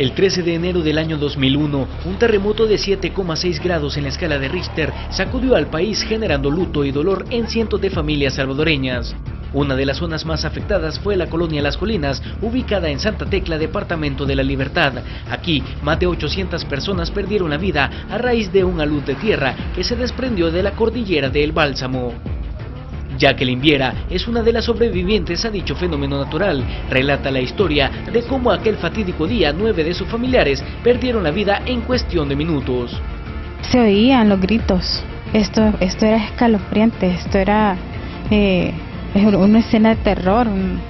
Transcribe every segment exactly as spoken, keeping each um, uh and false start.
El trece de enero del año dos mil uno, un terremoto de siete coma seis grados en la escala de Richter sacudió al país generando luto y dolor en cientos de familias salvadoreñas. Una de las zonas más afectadas fue la colonia Las Colinas, ubicada en Santa Tecla, departamento de La Libertad. Aquí, más de ochocientas personas perdieron la vida a raíz de un alud de tierra que se desprendió de la cordillera de El Bálsamo. Jacqueline Viera es una de las sobrevivientes a dicho fenómeno natural. Relata la historia de cómo aquel fatídico día nueve de sus familiares perdieron la vida en cuestión de minutos. Se oían los gritos, esto, esto era escalofriante, esto era eh, una escena de terror.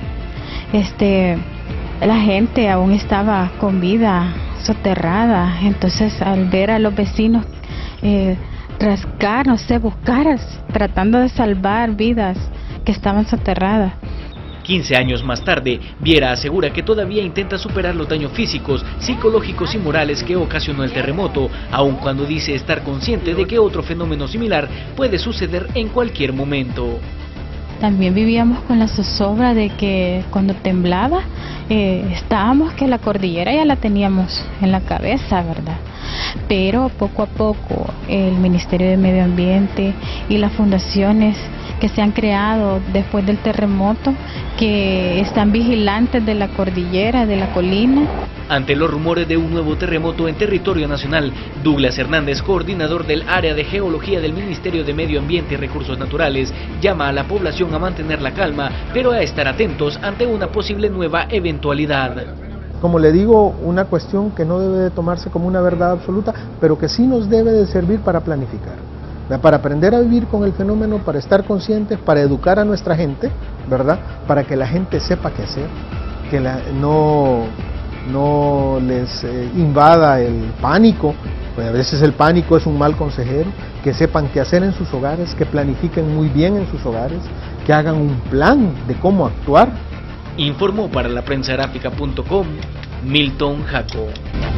Este, la gente aún estaba con vida, soterrada, entonces al ver a los vecinos eh, rascar, no sé, buscar, tratando de salvar vidas que estaban soterradas. quince años más tarde, Viera asegura que todavía intenta superar los daños físicos, psicológicos y morales que ocasionó el terremoto, aun cuando dice estar consciente de que otro fenómeno similar puede suceder en cualquier momento. También vivíamos con la zozobra de que cuando temblaba, eh, estábamos que la cordillera ya la teníamos en la cabeza, ¿verdad? Pero poco a poco el Ministerio de Medio Ambiente y las fundaciones que se han creado después del terremoto, que están vigilantes de la cordillera, de la colina. Ante los rumores de un nuevo terremoto en territorio nacional, Douglas Hernández, coordinador del área de geología del Ministerio de Medio Ambiente y Recursos Naturales, llama a la población a mantener la calma, pero a estar atentos ante una posible nueva eventualidad. Como le digo, una cuestión que no debe de tomarse como una verdad absoluta, pero que sí nos debe de servir para planificar, para aprender a vivir con el fenómeno, para estar conscientes, para educar a nuestra gente, ¿verdad? Para que la gente sepa qué hacer, que la, no, no les eh, invada el pánico, pues a veces el pánico es un mal consejero, que sepan qué hacer en sus hogares, que planifiquen muy bien en sus hogares, que hagan un plan de cómo actuar. Informó para la prensa gráfica punto com Milton Jaco.